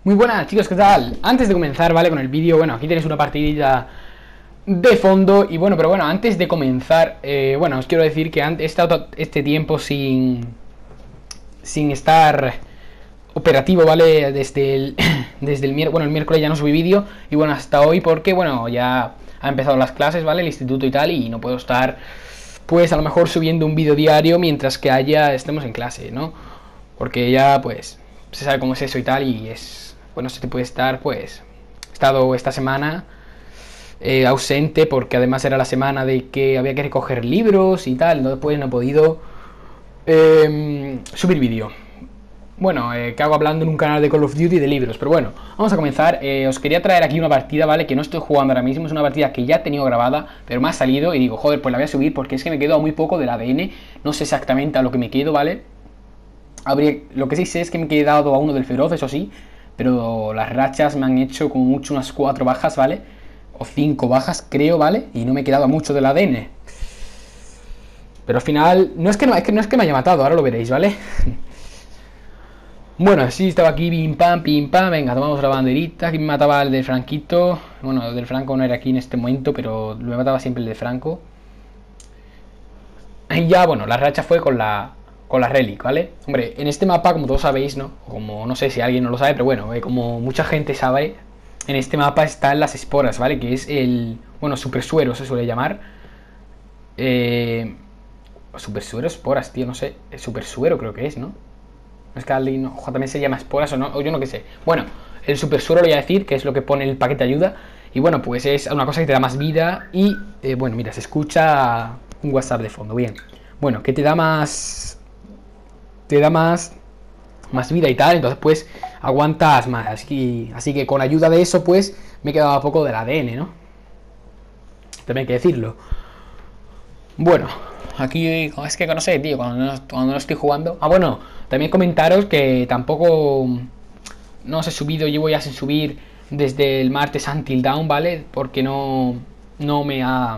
Muy buenas chicos, ¿qué tal? Antes de comenzar, ¿vale? Con el vídeo, bueno, aquí tenéis una partidita de fondo. Y bueno, pero bueno, antes de comenzar, bueno, os quiero decir que he estado este tiempo sin estar operativo, ¿vale? Desde el, desde el miércoles, bueno, el miércoles ya no subí vídeo. Y bueno, hasta hoy porque, bueno, ya han empezado las clases, ¿vale? El instituto y tal, y no puedo estar, pues, a lo mejor subiendo un vídeo diario mientras que estemos en clase, ¿no? Porque ya, pues, se sabe cómo es eso y tal, y es, bueno, se te puede estar, pues, he estado esta semana ausente porque además era la semana de que había que recoger libros y tal, entonces pues no he podido subir vídeo. Bueno, que hago hablando en un canal de Call of Duty de libros, pero bueno, vamos a comenzar. Os quería traer aquí una partida, ¿vale? Que no estoy jugando ahora mismo, es una partida que ya he tenido grabada, pero me ha salido y digo, joder, pues la voy a subir porque es que me quedo a muy poco del ADN, no sé exactamente a lo que me quedo, ¿vale? Lo que sí sé es que me he quedado a uno del feroz, eso sí, pero las rachas me han hecho como mucho unas 4 bajas, ¿vale? O 5 bajas, creo, ¿vale? Y no me he quedado a mucho del ADN. Pero al final, no es que me haya matado, ahora lo veréis, ¿vale? Bueno, sí, estaba aquí, pim pam, venga, tomamos la banderita. Aquí me mataba el de Franquito. Bueno, el del Franco no era aquí en este momento, pero me mataba siempre el de Franco. Y ya, bueno, la racha fue con la Relic, ¿vale? Hombre, en este mapa, como todos sabéis, ¿no? Como no sé si alguien no lo sabe, pero bueno, como mucha gente sabe, en este mapa están las esporas, ¿vale? Que es el, bueno, super suero se suele llamar. Super suero, esporas, tío, no sé. El super suero creo que es, ¿no? No es que alguien, ojo, también se llama esporas o no, o yo no que sé. Bueno, el super suero lo voy a decir, que es lo que pone el paquete de ayuda. Y bueno, pues es una cosa que te da más vida. Y bueno, mira, se escucha un WhatsApp de fondo, bien. Bueno, que te da más vida y tal, entonces pues aguantas más. Así que con ayuda de eso pues me quedaba poco del ADN, ¿no? También hay que decirlo. Bueno, aquí es que no sé, tío, cuando no estoy jugando. Ah, bueno, también comentaros que tampoco no os he subido, llevo ya sin subir desde el martes Until Dawn, ¿vale? Porque no me ha...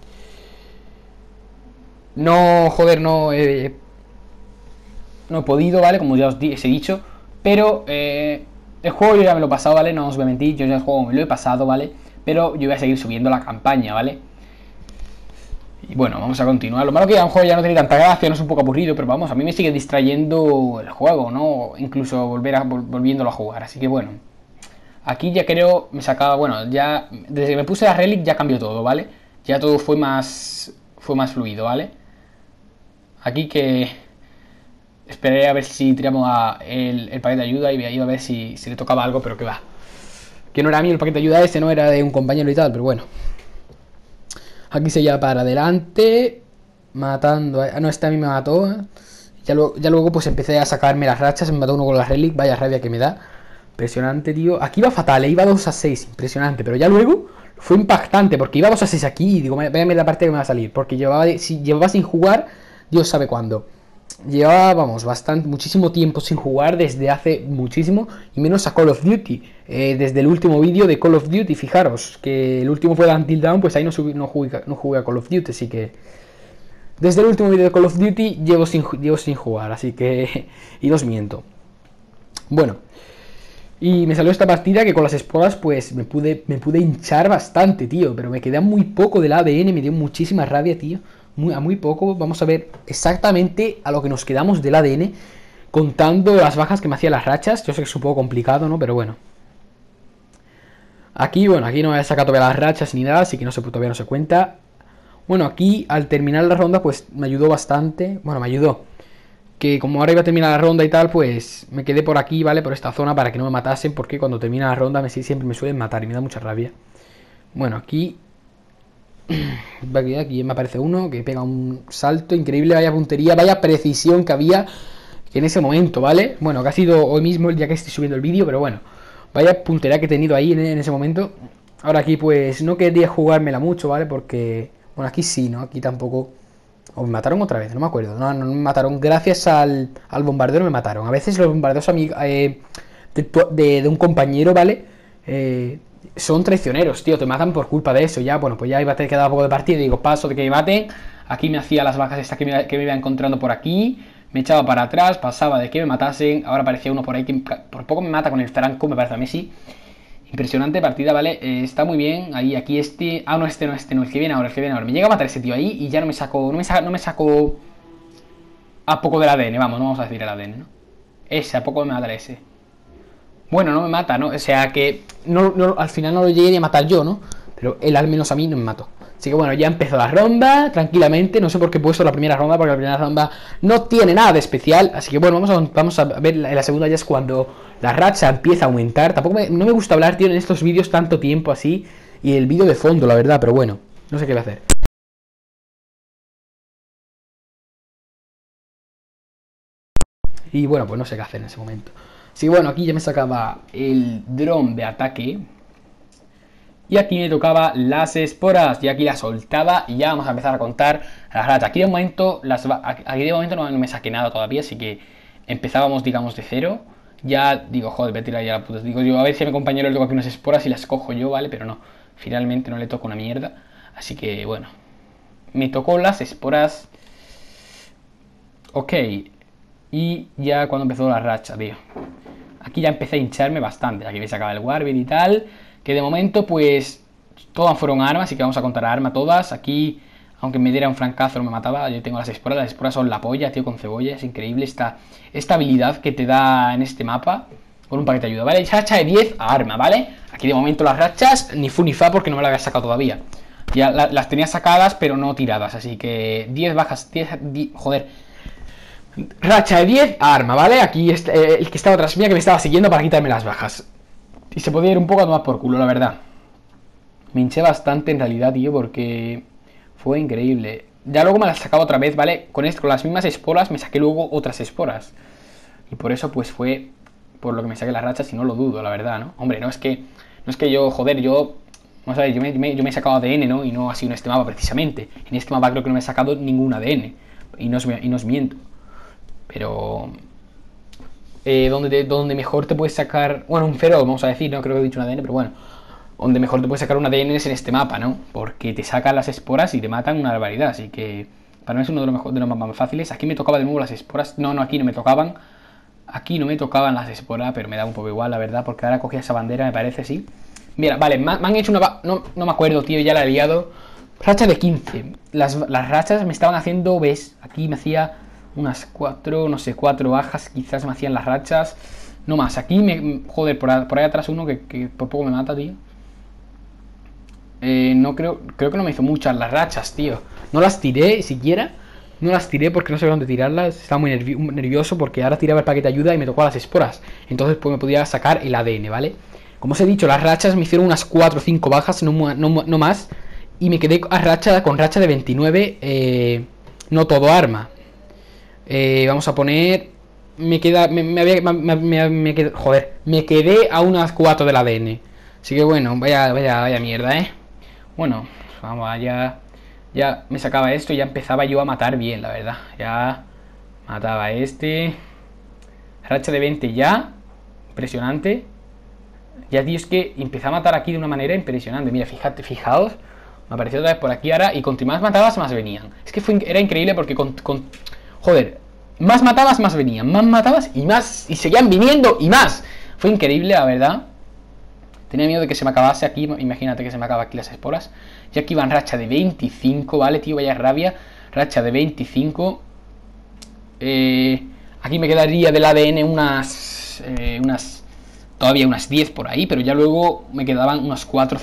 No, joder, no he podido, ¿vale? Como ya os he dicho. Pero el juego yo ya me lo he pasado, ¿vale? No os voy a mentir, yo ya el juego me lo he pasado, ¿vale? Pero yo voy a seguir subiendo la campaña, ¿vale? Y bueno, vamos a continuar. Lo malo que a un juego ya no tiene tanta gracia, no es un poco aburrido, pero vamos, a mí me sigue distrayendo el juego, ¿no? Incluso volviéndolo a jugar, así que bueno. Aquí ya creo, me sacaba, bueno, ya desde que me puse la Relic ya cambió todo, ¿vale? Ya todo fue más fluido, ¿vale? Aquí que esperé a ver si tiramos el paquete de ayuda y iba a ver si le tocaba algo, pero que va. Que no era mío el paquete de ayuda ese, no era de un compañero y tal, pero bueno. Aquí se lleva para adelante, matando a... no, este a mí me mató. Ya luego pues empecé a sacarme las rachas, me mató uno con la Relic, vaya rabia que me da. Impresionante, tío. Aquí iba fatal, iba 2-6, impresionante. Pero ya luego fue impactante, porque iba 2-6 aquí y digo, véame la parte que me va a salir. Porque llevaba sin jugar, Dios sabe cuándo. Llevaba, vamos, muchísimo tiempo sin jugar, desde hace muchísimo, y menos a Call of Duty. Desde el último vídeo de Call of Duty, fijaros, que el último fue de Until Dawn, pues ahí no jugué a Call of Duty, así que... Desde el último vídeo de Call of Duty llevo sin jugar, así que... y no os miento. Bueno, y me salió esta partida que con las esporas pues me pude hinchar bastante, tío, pero me quedé muy poco del ADN, me dio muchísima rabia, tío. A muy poco, vamos a ver exactamente a lo que nos quedamos del ADN, contando las bajas que me hacían las rachas. Yo sé que es un poco complicado, ¿no? Pero bueno. Aquí no he sacado todavía las rachas ni nada, así que todavía no se cuenta. Bueno, aquí al terminar la ronda pues me ayudó bastante. Bueno, me ayudó. Que como ahora iba a terminar la ronda y tal, pues me quedé por aquí, ¿vale? Por esta zona para que no me matasen, porque cuando termina la ronda siempre me suelen matar y me da mucha rabia. Bueno, aquí me aparece uno que pega un salto increíble, vaya puntería, vaya precisión que había en ese momento, ¿vale? Bueno, que ha sido hoy mismo el día que estoy subiendo el vídeo, pero bueno, vaya puntería que he tenido ahí en ese momento. Ahora aquí pues no quería jugármela mucho, ¿vale? Porque, bueno, aquí sí, ¿no? Aquí tampoco... O me mataron otra vez, no me acuerdo. No me mataron, gracias al bombardero me mataron. A veces los bombarderos de un compañero, ¿vale? Son traicioneros, tío, te matan por culpa de eso. Ya, bueno, pues ya iba a quedar poco de partida y digo, paso de que me maten. Aquí me hacía las bajas estas que me iba encontrando por aquí. me echaba para atrás, pasaba de que me matasen, ahora aparecía uno por ahí que por poco me mata con el Franco, me parece a Messi. Impresionante partida, ¿vale? Está muy bien, ahí, aquí este... Ah, no, este no, el que viene ahora, Me llega a matar ese tío ahí y ya no me saco... No me saco... A poco del ADN, vamos, no vamos a decir el ADN, ¿no? Ese, a poco me mata ese. Bueno, no me mata, ¿no? O sea que... al final no lo llegué ni a matar yo, ¿no? Pero él al menos a mí no me mató. Así que bueno, ya empezó la ronda, tranquilamente. No sé por qué he puesto la primera ronda, porque la primera ronda no tiene nada de especial. Así que bueno, vamos a ver en la segunda, ya es cuando la racha empieza a aumentar. Tampoco no me gusta hablar, tío, en estos vídeos tanto tiempo así. Y el vídeo de fondo, la verdad, pero bueno, no sé qué voy a hacer. Y bueno, pues no sé qué hacer en ese momento. Así que bueno, aquí ya me sacaba el dron de ataque. Y aquí me tocaba las esporas. Y aquí las soltaba. Y ya vamos a empezar a contar las ratas. Aquí de momento, no me saqué nada todavía. Así que empezábamos, digamos, de cero. Ya digo, joder, voy a tirar ya la puta. Digo yo, a ver si a mi compañero le toca aquí unas esporas y las cojo yo, ¿vale? Pero no, finalmente no le toco una mierda. Así que bueno, me tocó las esporas. Ok. Y ya cuando empezó la racha, tío. Aquí ya empecé a hincharme bastante. Aquí me sacaba el Warbeard y tal. Que de momento, pues, todas fueron armas, así que vamos a contar arma todas. Aquí, aunque me diera un francazo, no me mataba. Yo tengo las esporas son la polla, tío, con cebolla. Es increíble esta habilidad que te da en este mapa. Con un paquete de ayuda, ¿vale? Racha de 10 a arma, ¿vale? Aquí de momento las rachas, ni fu ni fa, porque no me las había sacado todavía. Ya las tenía sacadas, pero no tiradas. Así que 10 bajas, 10 joder. Racha de 10 a arma, ¿vale? Aquí el que estaba tras mía, que me estaba siguiendo para quitarme las bajas. Y se podía ir un poco a tomar por culo, la verdad. Me hinché bastante en realidad, tío, porque fue increíble. Ya luego me las sacaba otra vez, ¿vale? Con las mismas esporas me saqué luego otras esporas. Y por eso pues fue por lo que me saqué las rachas y no lo dudo, la verdad, ¿no? Hombre, no es que yo, joder, vamos a ver, yo me he sacado ADN, ¿no? Y no así en este mapa precisamente. En este mapa creo que no me he sacado ningún ADN. Y no os miento. Pero... donde mejor te puedes sacar... Bueno, un feroz, vamos a decir, no creo que he dicho un ADN, pero bueno. Donde mejor te puedes sacar un ADN es en este mapa, ¿no? Porque te sacan las esporas y te matan una barbaridad. Así que para mí es uno de los mapas más fáciles. Aquí me tocaba de nuevo las esporas. No, aquí no me tocaban. Aquí no me tocaban las esporas, pero me da un poco igual, la verdad. Porque ahora cogía esa bandera, me parece, sí. Mira, vale, me han hecho una... No me acuerdo, tío, ya la he liado. Racha de 15. Las rachas me estaban haciendo... ¿Ves? Aquí me hacía... unas 4, no sé, 4 bajas quizás me hacían las rachas. No más, aquí joder, por ahí atrás uno que por poco me mata, tío. No creo que no me hizo muchas las rachas, tío. No las tiré siquiera. No las tiré porque no sabía dónde tirarlas. Estaba muy nervioso porque ahora tiraba el paquete de ayuda y me tocó las esporas. Entonces pues me podía sacar el ADN, ¿vale? Como os he dicho, las rachas me hicieron unas 4 o 5 bajas, no más. Y me quedé con racha de 29, no todo arma. Vamos a poner... Me quedé a unas 4 del ADN. Así que bueno, vaya mierda, Bueno, vamos allá. Ya me sacaba esto y ya empezaba yo a matar bien, la verdad. Ya mataba a este. Racha de 20 ya. Impresionante. Ya, tío, es que empecé a matar aquí de una manera impresionante. Mira, fijaos. Me apareció otra vez por aquí ahora. Y cuanto más matabas, más venían. Es que era increíble porque joder, más matabas, más venían. Más matabas y más. Y seguían viniendo y más. Fue increíble, la verdad. Tenía miedo de que se me acabase aquí. Imagínate que se me acaba aquí las esporas. Y aquí van racha de 25, ¿vale, tío? Vaya rabia. Racha de 25. Aquí me quedaría del ADN todavía unas 10 por ahí. Pero ya luego me quedaban unas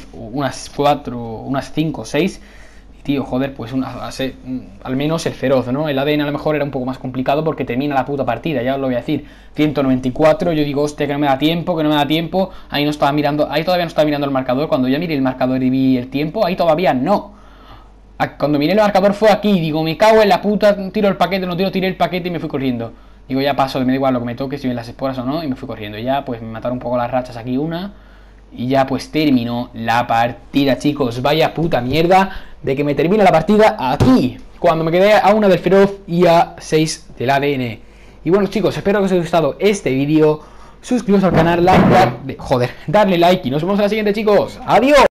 5 o 6. Tío, joder, pues al menos el feroz, ¿no? El ADN a lo mejor era un poco más complicado porque termina la puta partida, ya os lo voy a decir. 194, yo digo, hostia, que no me da tiempo, Ahí no estaba mirando, ahí todavía no estaba mirando el marcador. Cuando ya miré el marcador y vi el tiempo, ahí todavía no. Cuando miré el marcador fue aquí, digo, me cago en la puta, tiré el paquete y me fui corriendo. Digo, ya paso, me da igual lo que me toque, si ven las esporas o no, y me fui corriendo. Ya, pues me mataron un poco las rachas aquí una. Y ya pues terminó la partida, chicos. Vaya puta mierda de que me termina la partida aquí, cuando me quedé a una del feroz y a 6 del ADN. Y bueno, chicos, espero que os haya gustado este vídeo. Suscribiros al canal, darle like y nos vemos en la siguiente, chicos. ¡Adiós!